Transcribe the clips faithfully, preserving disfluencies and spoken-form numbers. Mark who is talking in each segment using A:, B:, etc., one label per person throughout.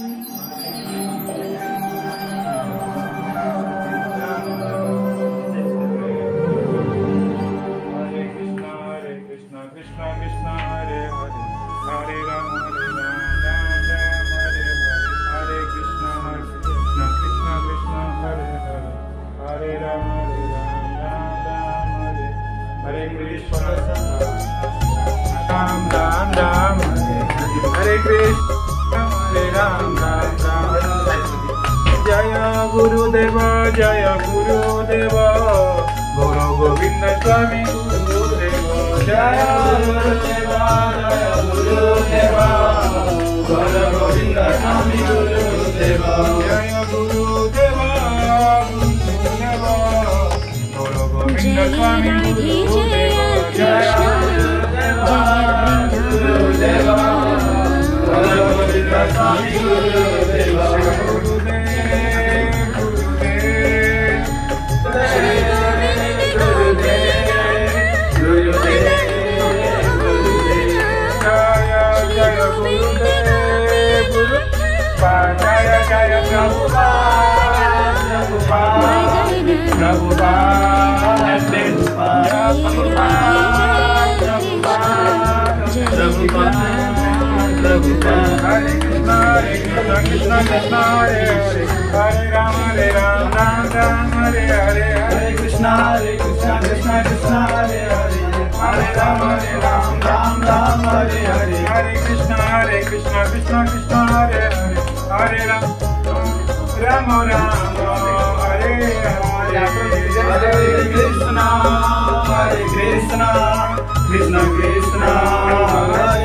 A: गुरुदेवा जय गुरुदेवा गौर गोविंद स्वामी गुरुदेवा जय गुरुदेवा जय गुरुदेवा गौर गोविंद स्वामी गुरुदेवा जय गुरुदेवा गुरुदेवा गौर गोविंद स्वामी गुरुदेवा जय गुरुदेवा गुरुदेवा गौर गोविंद स्वामी गुरुदेवा Hare Krishna, Krishna Krishna, Hare Hare, Hare Rama, Hare Rama, Rama Rama, Hare Hare, Hare Krishna, Hare Krishna, Krishna Krishna, Hare Hare, Hare Rama, Hare Rama, Rama Rama, Hare Hare, Hare Krishna, Hare Krishna, Krishna Krishna, Hare Hare, Hare Rama, Rama Rama, Hare Hare, Hare Krishna, Hare Krishna, Krishna Krishna, Hare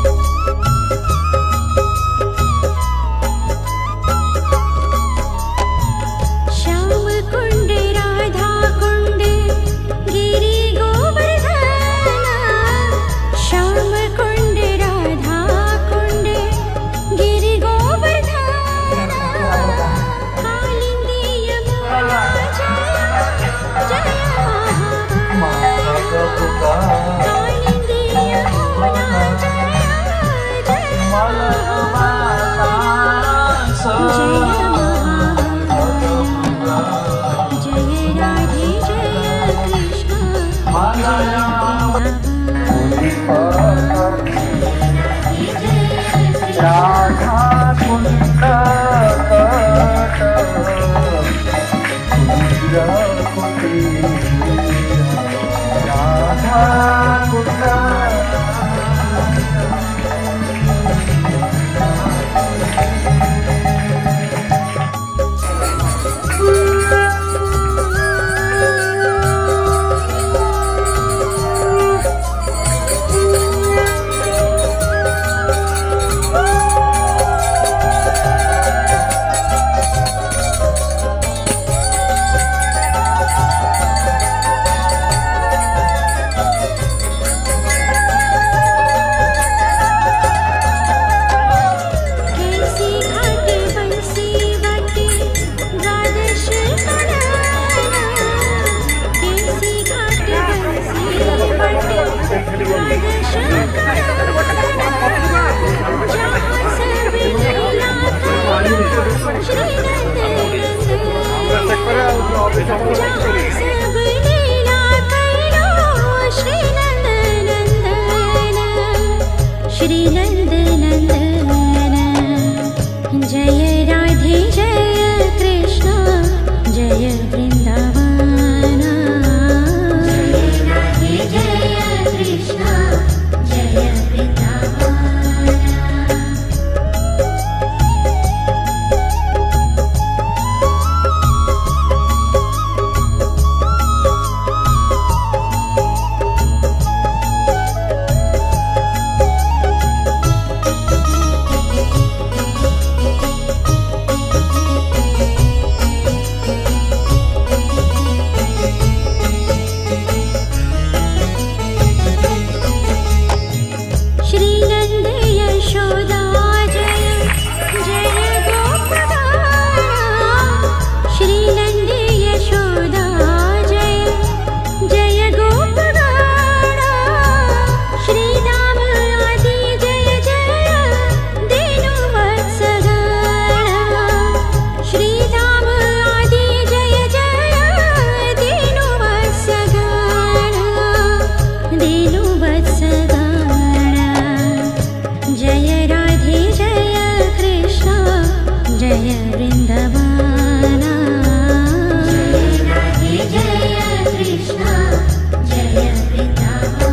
A: Radha Kunda Radha Kunda Shri Nandanandana Jaya Radhe Jaya Krishna Jaya Vrindavana Jaya Radhe Jaya Krishna Jaya Vrindavana
B: जय वृंदावना जय जय कृष्णा जय वृंदावन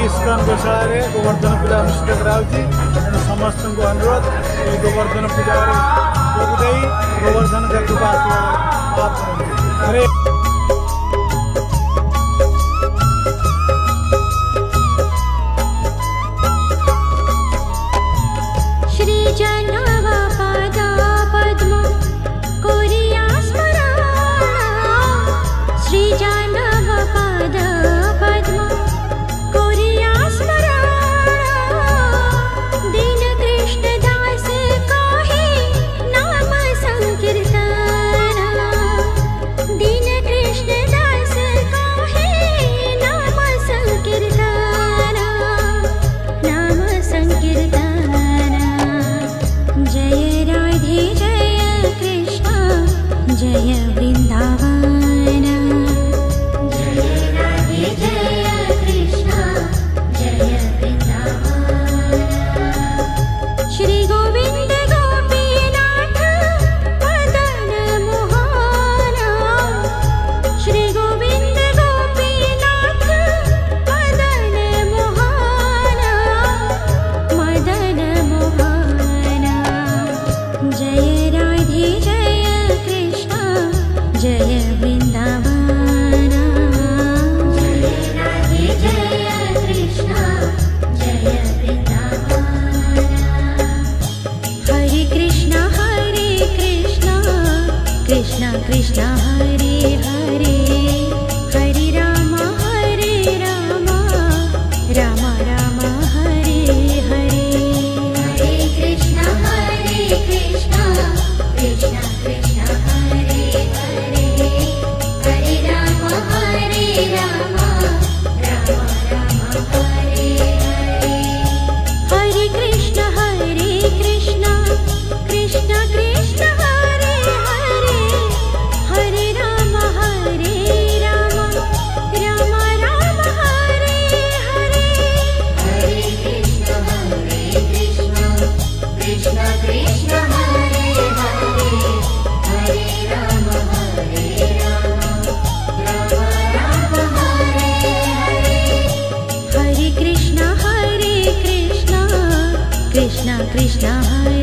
C: इस्कन गोशाला गोवर्धन पूजा अनुष्ठित कराऊँगी। तेणु समस्त को अनुरोध ये गोवर्धन पूजा जोग गोवर्धन का कृपा हरे
B: कृष्ण हरे हरे हरे राम हरे राम राम राम हरे हरे हरे कृष्ण हरे कृष्ण कृष्ण कृष्ण हरे हरे हरे राम हरे राम राम राम हरे हरे हरे कृष्ण हरे कृष्ण कृष्ण कृष्ण हरे हरे हरे राम हरे राम राम राम हरे हरे हरे कृष्ण हरे कृष्ण कृष्ण कृष्ण हरे हरे हरे राम हरे राम राम राम हरे हरे हरे कृष्ण हरे कृष्ण कृष्ण कृष्ण हरे